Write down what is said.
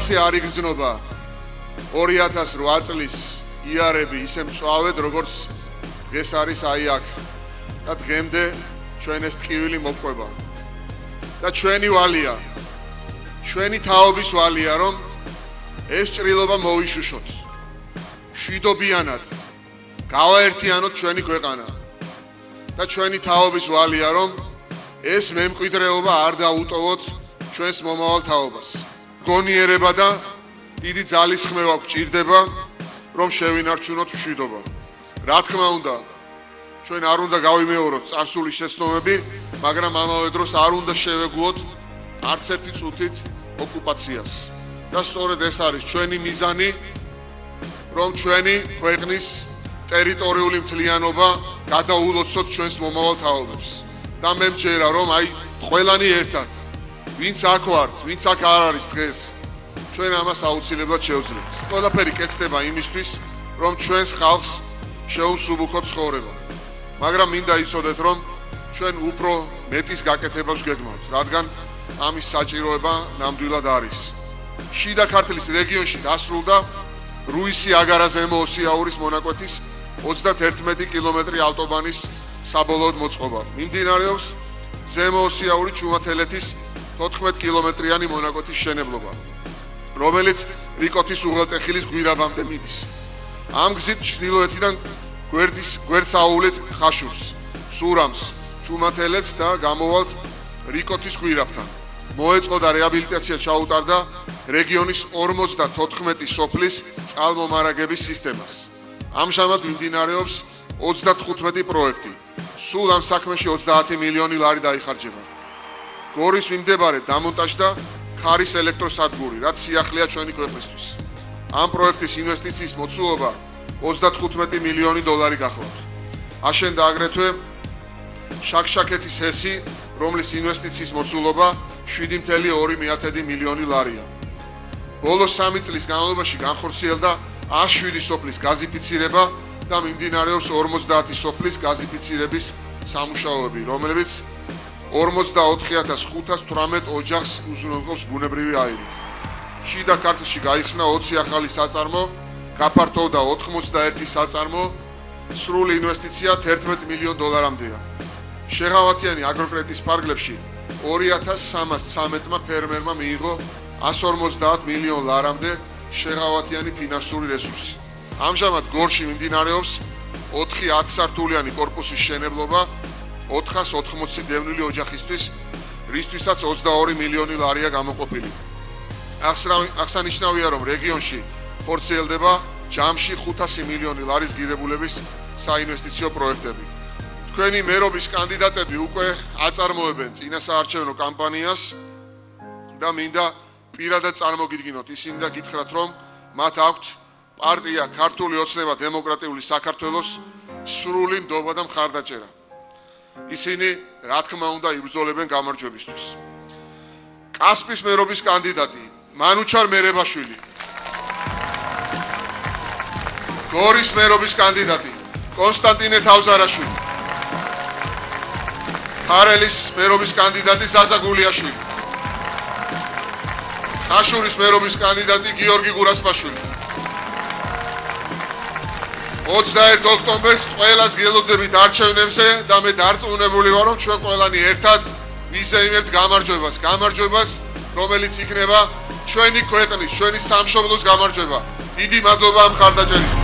ისე არ იგრძნობა 2008 წლის იარები ისე მწვავედ როგორც დღეს არის აი აქ და დღემდე ჩვენ ეს ტკივილი მოგყვება და ჩვენი ვალია ჩვენი თაობის ვალია რომ ეს ჭრილობა მოვიშუშოთ შვიდობიანად გავაერთიანოთ ჩვენი ქვეყანა და ჩვენი თაობის ვალია რომ ეს მემკვიდრეობა არ დაუტოვოთ ჩვენს მომავალ თაობას გონიერება და დიდი ძალისხმევა გვჭირდება რომ შევინარჩუნოთ მშვიდობა რა თქმა უნდა ჩვენ არ უნდა გავიმეოროთ წარსული შეცდომები მაგრამ ამავე დროს არ უნდა შევეგუოთ არც ერთი წუთით ოკუპაციას და სწორედ ეს არის ჩვენი მიზანი რომ ჩვენი ქვეყნის ტერიტორიული მთლიანობა გადაულოცოთ ჩვენს მომავალ თაობებს და მე მჯერა რომ აი ყველანი ერთად ვინც აქ ვართ ვინც აქ არ არის დღეს ჩვენ ამას აუცილებლად შევძლებთ ყველაფერი კეთდება იმისთვის რომ ჩვენს ხალხს შეუსუბუქოთ ცხოვრება მაგრამ მინდა იცოდეთ რომ ჩვენ უფრო მეტის გაკეთებას გეგმავთ რადგან ამის საჭიროება ნამდვილად არის შიდა ქართლის რეგიონში დასრულდა რუისი-აგარა-ზემო ოსიაურის მონაკვეთის 31 კილომეტრი ავტობანის საბოლოოდ მოწყობა მიმდინარეობს ზემო ოსიაური ჩუმათელეთის 14 კილომეტრიანი მონაკვეთის მშენებლობა რომელიც რიკოთის უღელტეხილის გვირაბამდე მიდის ამ გზით ჩრდილოეთიდან გვერდსაუვლით ხაშურს სურამს ჩუმათელეთს და გამოვალთ რიკოთის გვირაბთან მოეწყო და რეაბილიტაცია ჩაუტარდა რეგიონის 54 სოფლის წყალმომარაგების სისტემას ამჟამად მიმდინარეობს 35 პროექტი სულ ამ საქმეში 30 მილიონი ლარი დაიხარჯება გორის მიმდებარე დამონტაჟდა ქარის ელექტროსადგური რაც სიახლეა ჩვენი ქვეყნისთვის ამ პროექტის ინვესტიციის მოცულობა 35 მილიონი დოლარი გახლავთ აშენდა აგრეთვე შაქშაქეთის ჰესი რომლის ინვესტიციის მოცულობა 7.2 მილიონი ლარია ბოლოს 3 წლის განმავლობაში განხორციელდა 107 სოფლის გაზიფიცირება და მიმდინარეობს 50 სოფლის გაზიფიცირების სამუშაოები რომლებიც 44518 ოჯახს უზრუნველყოფს ბუნებრივი აირით შიდა ქართლში გაიხსნა 20 ახალი საწარმო გაფართოვდა 81 საწარმო სრული ინვესტიცია 11 მილიონ დოლარამდეა შეღავათიანი აგროკრედიტის ფარგლებში 2313-მა ფერმერმა მიიღო 150 მილიონ ლარამდე შეღავათიანი ფინანსური რესურსი ამჟამად გორში მიმდინარეობს 4 10-სართულიანი კორპუსის მშენებლობა 480 დევნილი ოჯახისთვის რისთვისაც 22 მილიონი ლარია გამოყოფილი აღსანიშნავია რომ რეგიონში ხორციელდება ჯამში 500 მილიონი ლარის ღირებულების საინვესტიციო პროექტები თქვენი მერობის კანდიდატები უკვე აწარმოებენ წინასაარჩევნო კამპანიას და მინდა პირადად წარმოგიდგინოთ ისინი და გითხრათ რომ მათ აქვთ პარტია ქართული ოცნება დემოკრატიული საქართველოს სრული ნდობა და მხარდაჭერა ისინი რა თქმა უნდა იბრძოლებენ გამარჯვებისთვის კასპის მერობის კანდიდატი მანუჩარ მერებაშვილი გორის მერობის კანდიდატი კონსტანტინე თავზარაშვილი ხარელის მერობის კანდიდატი ზაზა გულიაშვილი ხაშურის მერობის კანდიდატი გიორგი გურასპაშვილი 21 ოქტომბერს ყველას გელოდებით არჩევნებზე და მე დარწმუნებული ვარ რომ ჩვენ ყველანი ერთად ვიზეიმებთ გამარჯვებას რომელიც იქნება ჩვენი ქვეყნის ჩვენი სამშობლოს გამარჯვება დიდი მადლობა ამ მხარდაჭერისთვის